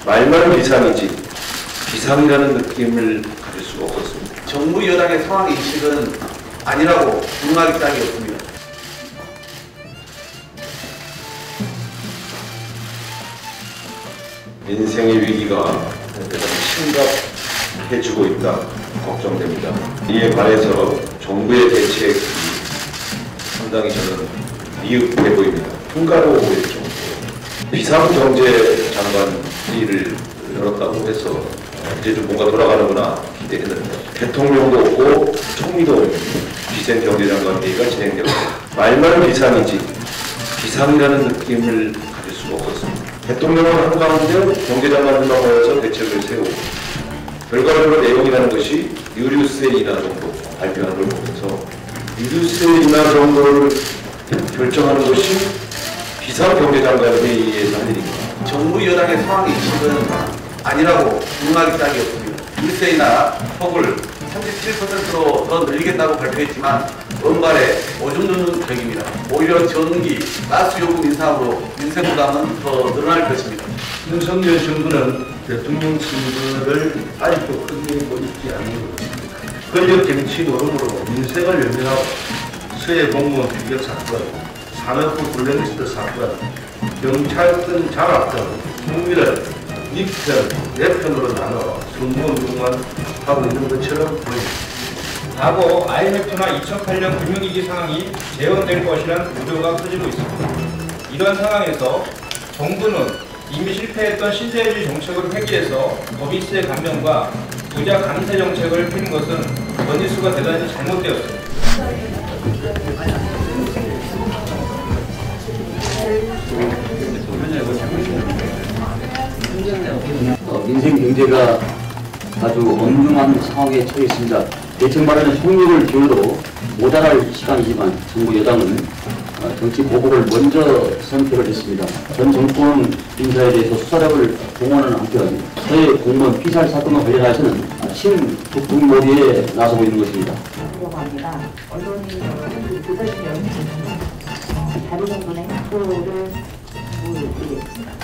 말만 비상이지 비상이라는 느낌을 가질 수가 없었습니다. 정부 여당의 상황 인식은 아니라고 부응하기 짝이 없습니다. 인생의 위기가 대단히 심각해지고 있다 걱정됩니다. 이에 관해서 정부의 대책이 상당히 저는 미흡해 보입니다. 흉가로 보일 정도. 비상경제장관 회의를 열었다고 해서 이제 좀 뭔가 돌아가는구나 기대했는데 대통령도 없고 총리도 없는 비상경제장관 회의가 진행되고 말만 비상이지 비상이라는 느낌을 가질 수가 없었습니다. 대통령은 한가운데 경제장관들만 모여서 대책을 세우고 결과적으로 내용이라는 것이 유류세 인하 정도 발표하는 걸 보면서 유류세 인하 정도를 결정하는 것이 비상경제장관 회의에서 할 일입니다. 정부 여당의 상황 인식은 아니라고 부응하기 짝이 없습니다. 유류세나 폭을 37%로 더 늘리겠다고 발표했지만 원발에 오줌 누는 격입니다. 오히려 전기, 가스 요금 인상으로 민생 부담은 더 늘어날 것입니다. 윤석열 정부는 대통령 선거를 아직도 끝내고 있지 않는 것입니다. 권력 정치 노름으로 민생을 외면하고 서해 공무원 비격 사건, 산업부 블랙리스트 사건, 경찰권 장악 등 국민을 2편, 4편으로 나눠 선거운동만 하고 있는 것처럼 보입니다. 과거 IMF나 2008년 금융위기 상황이 재현될 것이라는 우려가 커지고 있습니다. 이런 상황에서 정부는 이미 실패했던 신자유주의 정책을 회귀해서 법인세 감면과 부자 감세 정책을 펴는 것은 원리수가 대단히 잘못되었습니다. 민생 경제가 아주 엄중한 상황에 처해 있습니다. 대책 마련에 속력을 기울여도 모자랄 시간이지만 정부 여당은 정치 보복을 먼저 선택을 했습니다. 전 정권 인사에 대해서 수사력을 동원하는 한편 서해 공무원 피살 사건과 관련해서는 친북북몰이에 나서고 있는 것입니다. 합니다. 언론이 보도되는 다른 정도의 행보를 보여드리겠습니다.